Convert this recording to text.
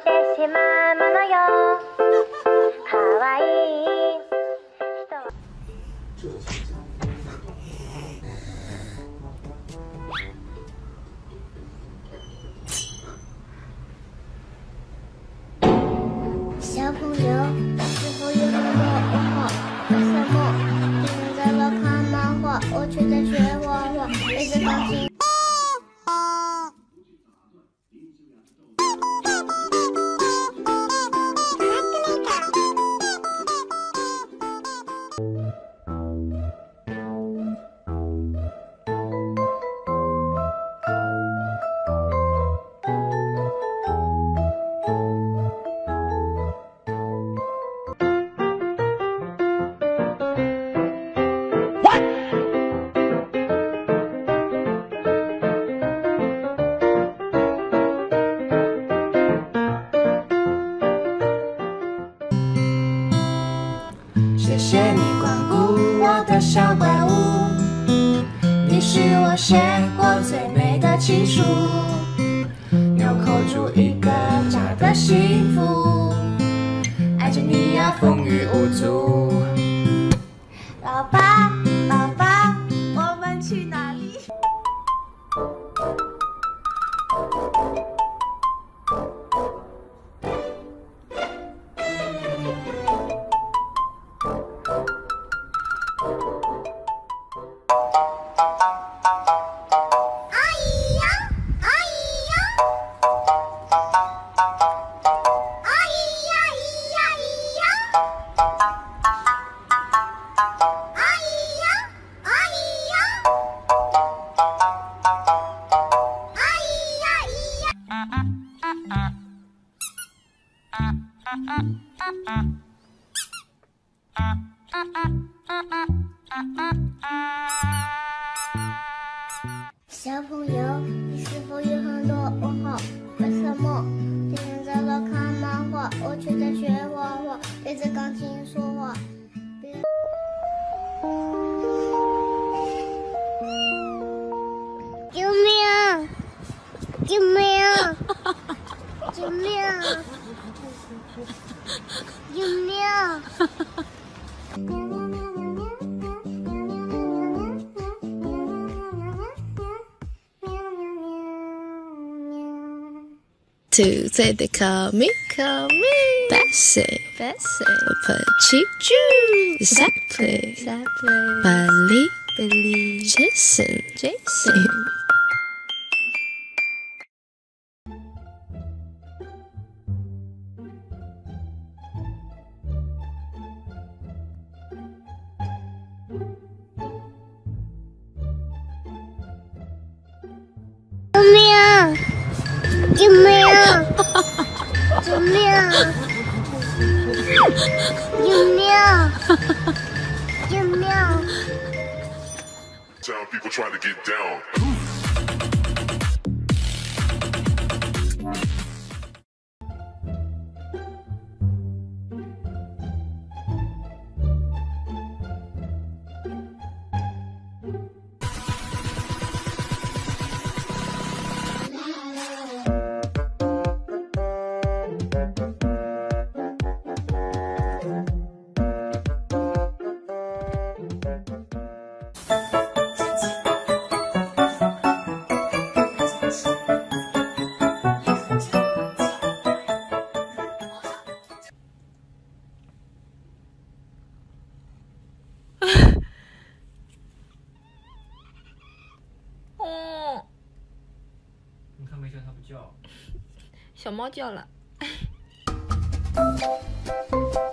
てしまうものよ。可愛い人は。 小朋友，是否有很多问号？为什么别人在我看漫画，我却在学画画？背着钢琴。 谢谢你光顾我的小怪物，你是我写过最美的情书，纽扣住一个家的幸福，爱着你呀风雨无阻。 老爸，老爸，我们去哪里？小朋友，你是否有很多问号？为什么别人在我看漫画，我却在学画画，对着钢琴说话？救命！救命！救命！救命！ Two say they call me Bessie, the Petit Jew, Exactly, Billy, Jason. 救命！救命！救命！救命 ！Town people trying to get down. 哦，你看没叫它不叫，小猫叫了。